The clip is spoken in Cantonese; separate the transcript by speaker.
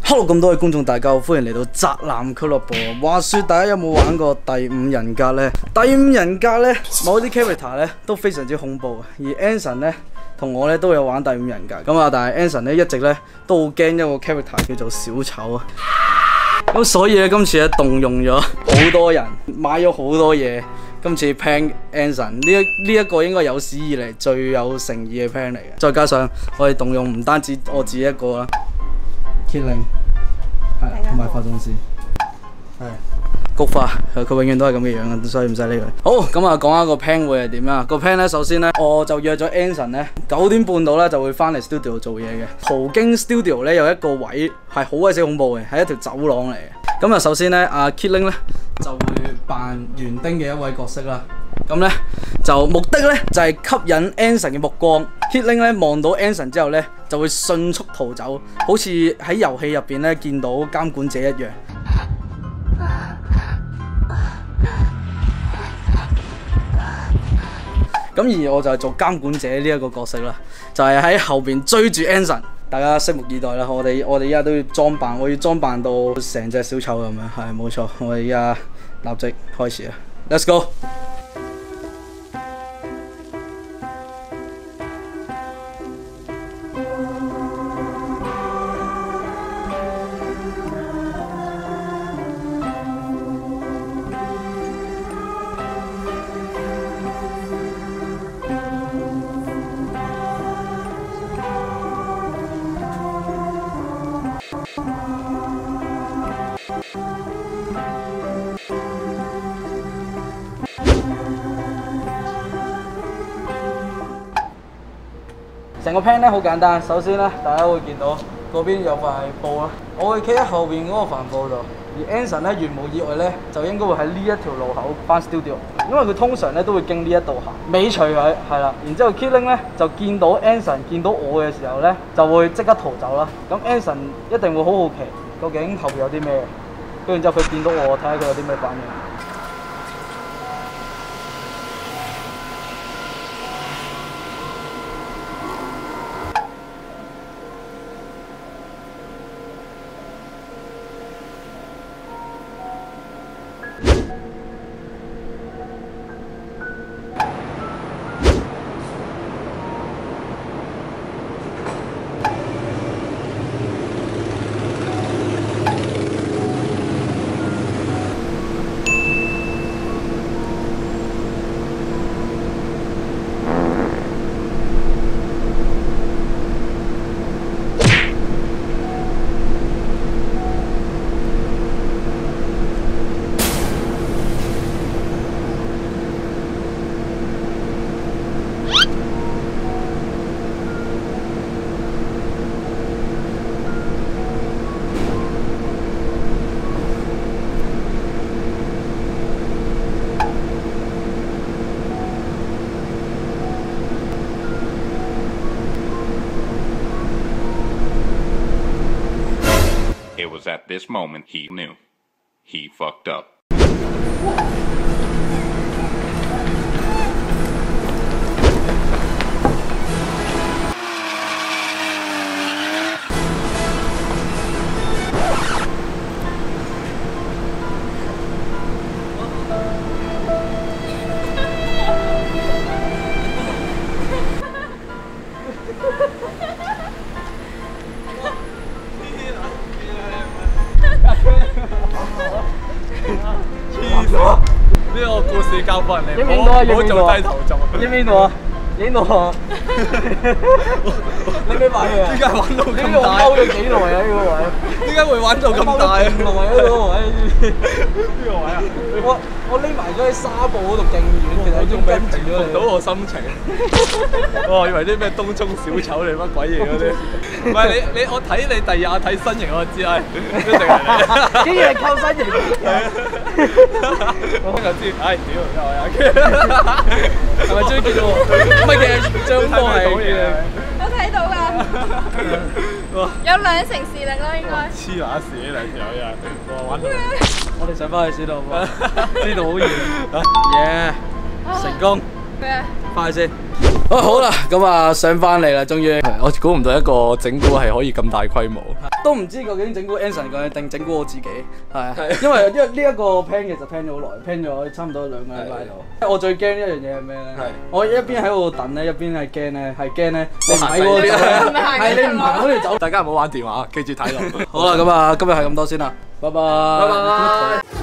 Speaker 1: Hello， 咁多位觀眾大家好，歡迎嚟到宅男俱樂部。話說大家有冇玩過第五人格呢？第五人格呢，某啲 character 呢都非常之恐怖，而 Anson 呢同我呢都有玩第五人格。咁啊，但係 Anson 呢一直呢都好驚一個 character 叫做小丑啊。咁所以咧，今次咧動用咗好多人，買咗好多嘢。今次 plan Anson 呢一個應該有史以嚟最有誠意嘅 plan 嚟嘅。再加上我哋動用唔單止我自己一個啦。Killing 係，同埋化妝師係菊花，佢永遠都係咁嘅樣，所以唔使理佢。好，咁啊講下個 plan 會係點啊？個 plan 咧，首先咧，我就約咗 Anson 咧9點半到咧就會翻嚟 studio 做嘢嘅。途經 studio 咧有一個位係好鬼死恐怖嘅，係一條走廊嚟嘅。咁啊，首先咧，阿 Killing 咧就會扮園丁嘅一位角色啦。咁咧就目的咧就係吸引 Anson 嘅目光。Killing 咧望到 Anson 之後咧就會迅速逃走，好似喺遊戲入邊咧見到監管者一樣。咁而我就係做監管者呢一個角色啦，就係喺後邊追住 Anson。大家拭目以待啦！我哋依家都要裝扮，我要裝扮到成隻小丑咁樣，係冇錯。我哋依家立即開始啦 ，Let's go！成個 plan 咧好簡單，首先咧大家會見到嗰邊有塊布啦，我會企喺後邊嗰個帆布度，而 Anson 咧如無意外咧就應該會喺呢一條路口翻 studio， 因為佢通常咧都會經呢一度行，尾隨佢係啦，然之後 Killing 咧就見到 Anson 見到我嘅時候咧就會即刻逃走啦，咁 Anson 一定會好好奇究竟後邊有啲咩，跟住之後佢見到我睇下佢有啲咩反應。
Speaker 2: At this moment, he knew. He fucked up.
Speaker 3: 呢個故事教訓人哋，唔好做低頭族。
Speaker 1: 影邊度啊？影到啊！你咩玩嘅？
Speaker 3: 點解玩到咁大？
Speaker 1: 呢個溝咗幾耐啊？呢個位？
Speaker 3: 點解會玩到咁大啊？
Speaker 1: 唔係呢個位，
Speaker 3: 呢個位啊！
Speaker 1: 我匿埋咗喺沙布嗰度勁遠，其實
Speaker 3: 我仲未平
Speaker 1: 咗
Speaker 3: 復到我心情。我以為啲咩東涌小丑嚟乜鬼嘢嗰啲，唔係你我睇你第二日睇身形我就知啦，一定係你。
Speaker 1: 竟然係靠身形。
Speaker 3: 我就知，唉屌，係咪終於見到我？唔係，其實張波係
Speaker 4: 我睇到㗎，有2成視力咯，應該。
Speaker 3: 黐乸屎呢兩條友，我玩到。
Speaker 1: 我哋上翻去先啦，好唔好？呢度好遠。耶！成功。
Speaker 4: 咩？
Speaker 1: 翻去先。好啦，咁啊上翻嚟啦，終於。
Speaker 3: 我估唔到一個整蠱係可以咁大規模。
Speaker 1: 都唔知究竟整蠱 Anson 佢定整蠱我自己，係啊，因為呢一個 plan 其實 plan 咗好耐，plan 咗差唔多2個禮拜度。我最驚一樣嘢係咩咧？我一邊喺度等咧，一邊係驚咧，你唔喺嗰度，係你唔行嗰條走。
Speaker 3: 大家唔好玩電話，記住睇路。
Speaker 1: 好啦，咁啊今日係咁多先啦，拜拜。
Speaker 3: 拜拜。